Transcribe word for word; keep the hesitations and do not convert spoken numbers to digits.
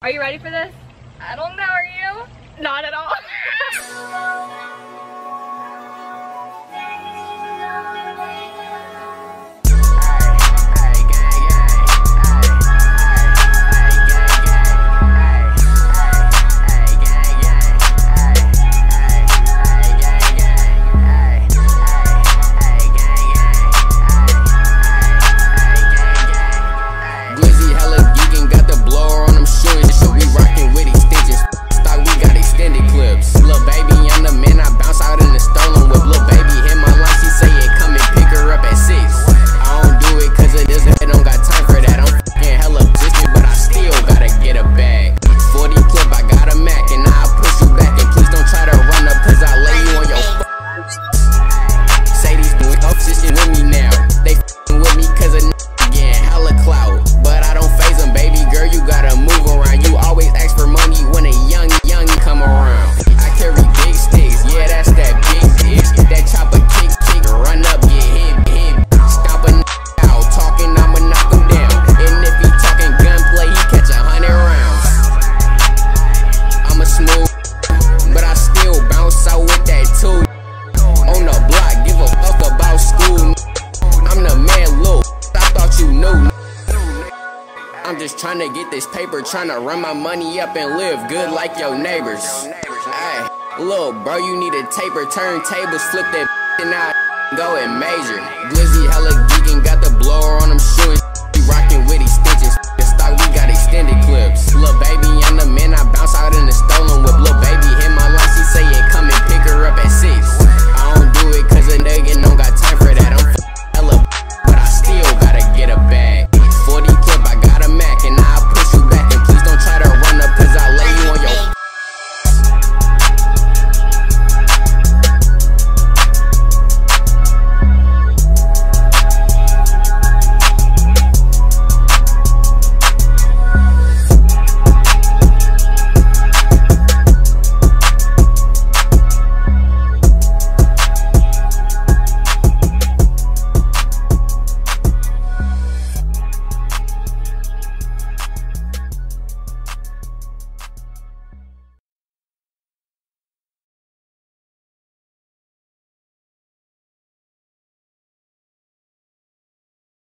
Are you ready for this? I don't know, are you? Not at all. Glizzy hella geekin, got the blower on them shoeing. So we rockin' with extensions. Stock, we got extended clips. Lil' baby, I'm the man, I bounce out in the stolen whip. Lil' baby hit my line, she say it, come and pick her up at six. I don't do it cause it isn't, I don't got time for that. I'm f***ing hella distant, but I still gotta get a bag. forty clip, I got a Mac, and I'll push you back. And please don't try to run up cause I lay you on your f***. Say these doing obsession with me now. They f***ing with me cause a n***. Hella clout, but I don't phase them, baby girl, you gotta move around. You always ask for money when a young, young come around. I carry big sticks, yeah, that's that big dish. That chopper kick, kick, run up, get hit, hit. Stomp a n*** out, talking, I'ma knock him down. And if he talking gunplay, he catch a hundred rounds. I'm a smooth, but I still bounce out with that too. On the block, give a fuck about school. I'm the man, look. I thought you knew. I'm just trying to get this paper, trying to run my money up and live good like your neighbors. Ay, little bro, you need a taper, turn tables, flip that and I go and major. Glizzy hella geekin, got the blower on them shoeing. We rockin' with extensions. The stock, we got extended.